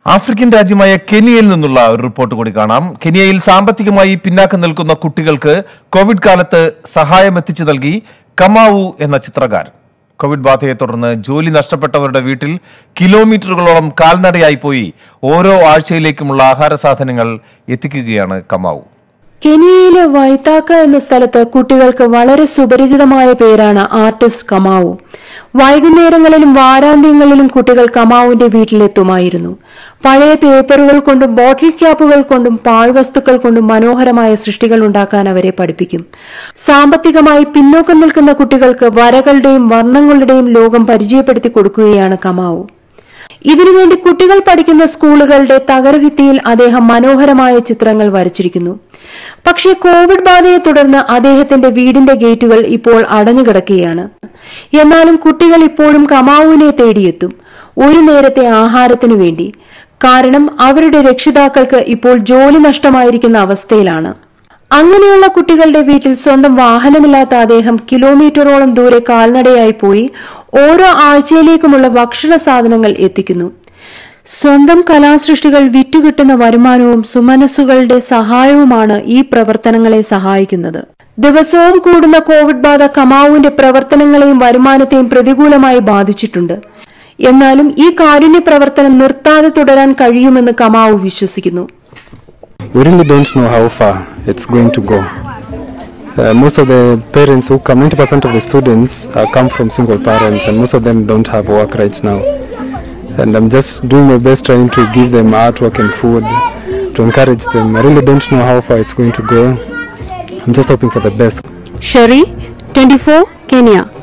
African രാജ്യമായ കെനിയയിൽ നിന്നുള്ള ഒരു റിപ്പോർട്ട് കൂടി കാണാം. കെനിയയിൽ സാമ്പത്തികമായി പിന്നാക്കം നിൽക്കുന്ന കുട്ടികൾക്ക് കോവിഡ് കാലത്ത് സഹായം എത്തിച്ചു നൽകി കമാവു എന്ന ചിത്രകാരൻ. കോവിഡ് ബാധയെ തുടർന്ന് ജോലി നഷ്ടപ്പെട്ടവരുടെ വീട്ടിൽ കിലോമീറ്ററുകളോളം കാൽനടയായി പോയി ഓരോ ആഴ്ചയിലേക്കുമുള്ള ആഹാര സാധനങ്ങൾ എത്തിക്കുകയാണ് കമാവു. കെനിയയിലെ വൈതാക്ക എന്ന സ്ഥലത്ത് കുട്ടികൾക്ക് വളരെ സുപരിചിതമായ പേരാണ് ആർട്ടിസ്റ്റ് കമാവു. വൈകുന്നേരങ്ങളിലും വാരാന്ത്യങ്ങളിലും കുട്ടികൾ കമാവുവിന്റെ വീട്ടിലെത്തുമായിരുന്നു. പഴയ പേപ്പറുകൾ കൊണ്ടും ബോട്ടിൽ ക്യാപ്പുകൾ കൊണ്ടും പാഴ്വസ്തുക്കൾ കൊണ്ടും മനോഹരമായ സൃഷ്ടികൾ ഉണ്ടാക്കാൻ അവരെ പഠിപ്പിക്കും. സാമ്പത്തികമായി പിന്നോക്കം നിൽക്കുന്ന കുട്ടികൾക്ക് വരകളുടെയും വർണ്ണങ്ങളുടെയും ലോകം പരിചയപ്പെടുത്തി കൊടുക്കുകയാണ് കമാവു. ഇതിനുവേണ്ടി കുട്ടികൾ പഠിക്കുന്ന സ്കൂളുകളുടെ തകരഭിത്തിയിൽ അദ്ദേഹം മനോഹരമായ ചിത്രങ്ങൾ വരച്ചിരിക്കുന്നു. പക്ഷേ കോവിഡ് ബാധയെ തുടർന്ന് അദ്ദേഹത്തിന്റെ വീടിന്റെ ഗേറ്റുകൾ ഇപ്പോൾ അടഞ്ഞുകിടക്കുകയാണ്. എന്നാലും കുട്ടികൾ ഇപ്പോഴും കമാവുവിനെ തേടിയെത്തും, ഒരു നേരത്തെ ആഹാരത്തിനു വേണ്ടി. കാരണം അവരുടെ രക്ഷിതാക്കൾക്ക് ഇപ്പോൾ ജോലി നഷ്ടമായിരിക്കുന്ന അവസ്ഥയിലാണ്. അങ്ങനെയുള്ള കുട്ടികളുടെ വീട്ടിൽ സ്വന്തം വാഹനമില്ലാത്ത അദ്ദേഹം കിലോമീറ്ററോളം ദൂരെ കാൽനടയായി പോയി ഓരോ ആഴ്ചയിലേക്കുമുള്ള ഭക്ഷണ സാധനങ്ങൾ എത്തിക്കുന്നു. സ്വന്തം കലാസൃഷ്ടികൾ വിറ്റുകിട്ടുന്ന വരുമാനവും സുമനസ്സുകളുടെ സഹായവുമാണ് ഈ പ്രവർത്തനങ്ങളെ സഹായിക്കുന്നത്. ദിവസവും കൂടുന്ന കോവിഡ് ബാധ കമാവുവിന്റെ പ്രവർത്തനങ്ങളെയും വരുമാനത്തെയും പ്രതികൂലമായി ബാധിച്ചിട്ടുണ്ട്. എന്നാലും ഈ കാരുണ്യ പ്രവർത്തനം നിർത്താതെ തുടരാൻ കഴിയുമെന്ന് കമാവു വിശ്വസിക്കുന്നു. We really don't know how far it's going to go. Most of the parents who come, 90% of the students come from single parents, and most of them don't have work right now. And I'm just doing my best trying to give them artwork and food to encourage them. I really don't know how far it's going to go. I'm just hoping for the best. Shari, 24, Kenya.